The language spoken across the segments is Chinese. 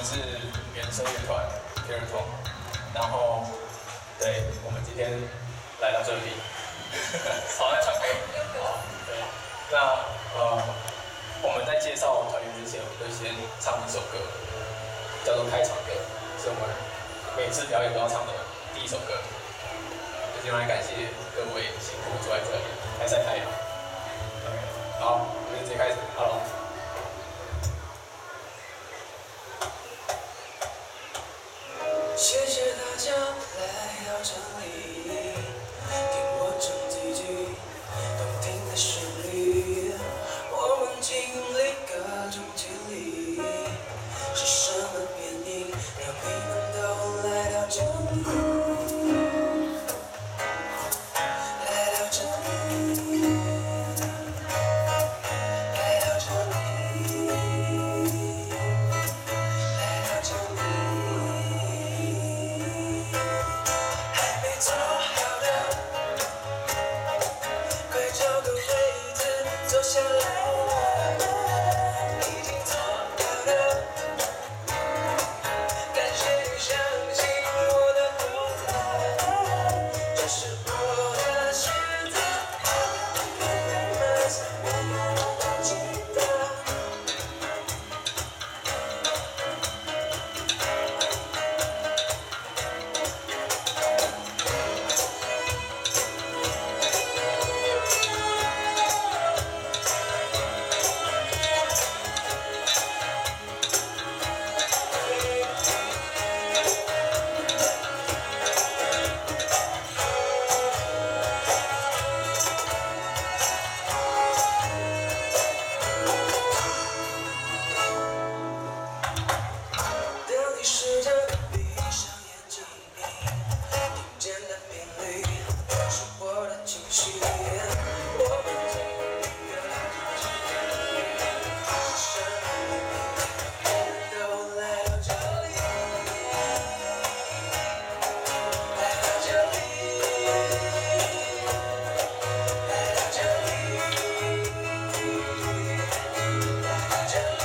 们是原声乐团 Puriton， 然后对，我们今天来到这里，好在唱歌。对，那我们在介绍团员之前，我们会先唱一首歌，叫做开场歌，是我们每次表演都要唱的第一首歌。就先来感谢各位辛苦坐在这里，还晒太阳。OK， 好，我们直接开始 ，Hello。 谢谢大家来到这里，听我唱几句动听的旋律。我们经历各种经历，是什么原因让你们都来到这里？来到这里，来到这里，来到这里。做好的，快找个位置坐下来。已经做好的，感谢你相信我的舞台，这是我的选择。每个人都记得。当你试着闭上眼睛，听见的频率是我的情绪。我们经历了几是什么都来到这里，来到这里，来到这里，来到这里。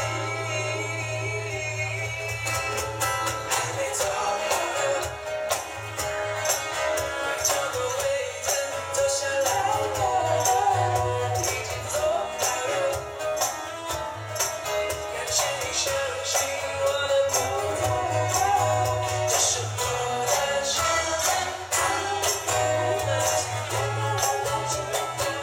没做好的，快找个位置坐下来。已经做好了，感谢你相信我的舞台，这是我的选择。每个人都记得。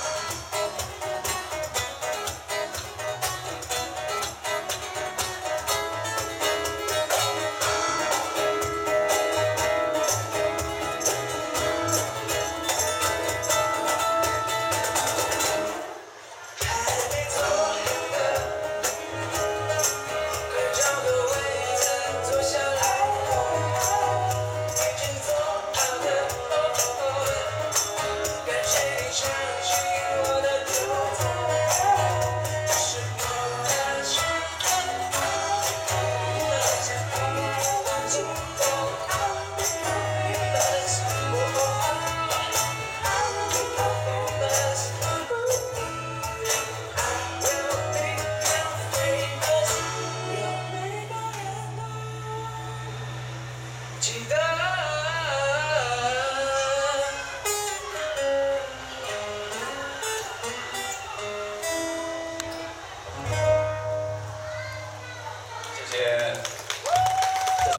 还没做好的，快找个位置坐下来。已经做好的，感谢你相信我的舞台，这是我的选择。每个人都记得。记得。 谢谢。